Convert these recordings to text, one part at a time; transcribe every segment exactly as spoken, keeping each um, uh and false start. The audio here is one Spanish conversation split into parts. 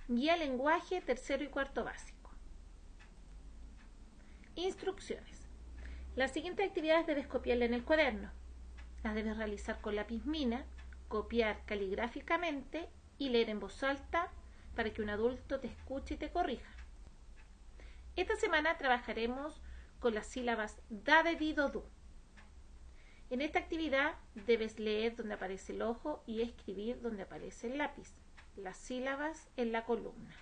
Guía lenguaje tercero y cuarto básico. Instrucciones. Las siguientes actividades debes copiarlas en el cuaderno. Las debes realizar con lápiz mina, copiar caligráficamente y leer en voz alta para que un adulto te escuche y te corrija. Esta semana trabajaremos con las sílabas da, de, di, do, du. En esta actividad debes leer donde aparece el ojo y escribir donde aparece el lápiz, las sílabas en la columna.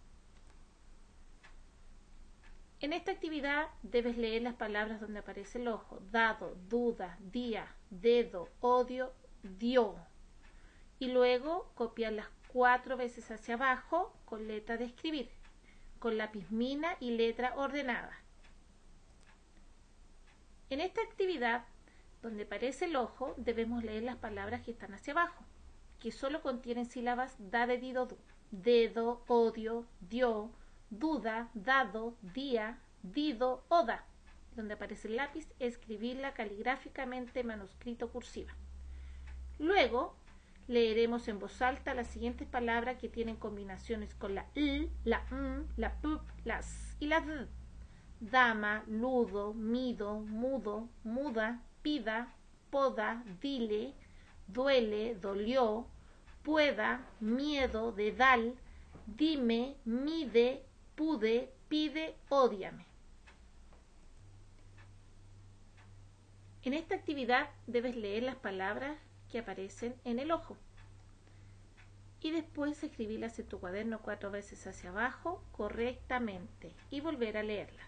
En esta actividad debes leer las palabras donde aparece el ojo: dado, duda, día, dedo, odio, dio. Y luego copiarlas cuatro veces hacia abajo con letra de escribir, con lápiz mina y letra ordenada. En esta actividad, donde aparece el ojo, debemos leer las palabras que están hacia abajo, que solo contienen sílabas da, de, di, do, du. Dedo, odio, dio, duda, dado, día, dido, oda. Donde aparece el lápiz, escribirla caligráficamente, manuscrito, cursiva. Luego, leeremos en voz alta las siguientes palabras que tienen combinaciones con la l, la m, la p, la s y la d. Dama, ludo, mido, mudo, muda, pida, poda, dile, duele, dolió, pueda, miedo, dedal, dime, mide, pude, pide, ódiame. En esta actividad debes leer las palabras que aparecen en el ojo y después escribirlas en tu cuaderno cuatro veces hacia abajo correctamente y volver a leerlas.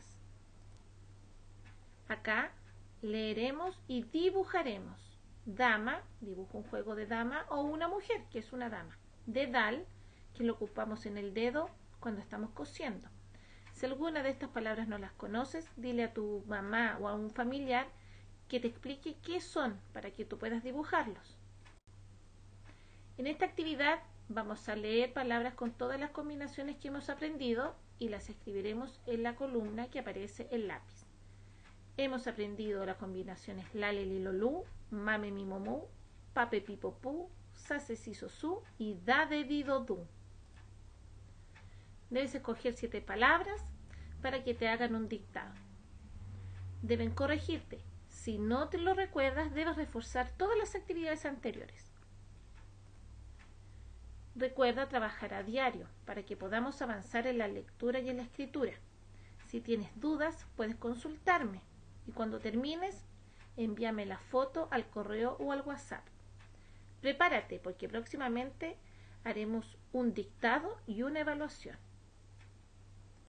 Acá leeremos y dibujaremos. Dama, dibujo un juego de dama o una mujer, que es una dama. Dedal, que lo ocupamos en el dedo cuando estamos cosiendo. Si alguna de estas palabras no las conoces, dile a tu mamá o a un familiar que te explique qué son para que tú puedas dibujarlos. En esta actividad vamos a leer palabras con todas las combinaciones que hemos aprendido y las escribiremos en la columna que aparece el lápiz. Hemos aprendido las combinaciones lale, lilo, lu, mame, mi, momu, pape, pipo, pu, sase, siso, su y da, de, di, do, du. Debes escoger siete palabras para que te hagan un dictado. Deben corregirte. Si no te lo recuerdas, debes reforzar todas las actividades anteriores. Recuerda trabajar a diario para que podamos avanzar en la lectura y en la escritura. Si tienes dudas, puedes consultarme. Y cuando termines, envíame la foto al correo o al WhatsApp. Prepárate porque próximamente haremos un dictado y una evaluación.